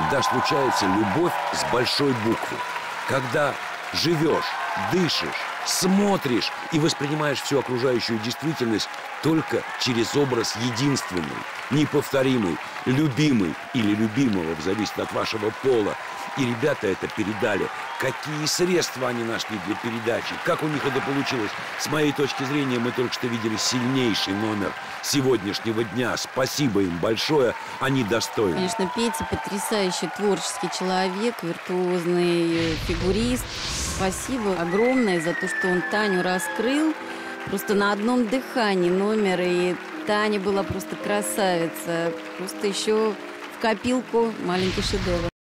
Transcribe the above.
когда случается любовь с большой буквы. Когда живешь, дышишь, смотришь и воспринимаешь всю окружающую действительность только через образ единственный, неповторимый, любимый или любимого, в зависимости от вашего пола. И ребята это передали. Какие средства они нашли для передачи, как у них это получилось. С моей точки зрения, мы только что видели сильнейший номер сегодняшнего дня. Спасибо им большое, они достойны. Конечно, Петя потрясающий творческий человек, виртуозный фигурист. Спасибо огромное за то, что он Таню раскрыл. Просто на одном дыхании номер, и Таня была просто красавица. Просто еще в копилку маленький шедевр.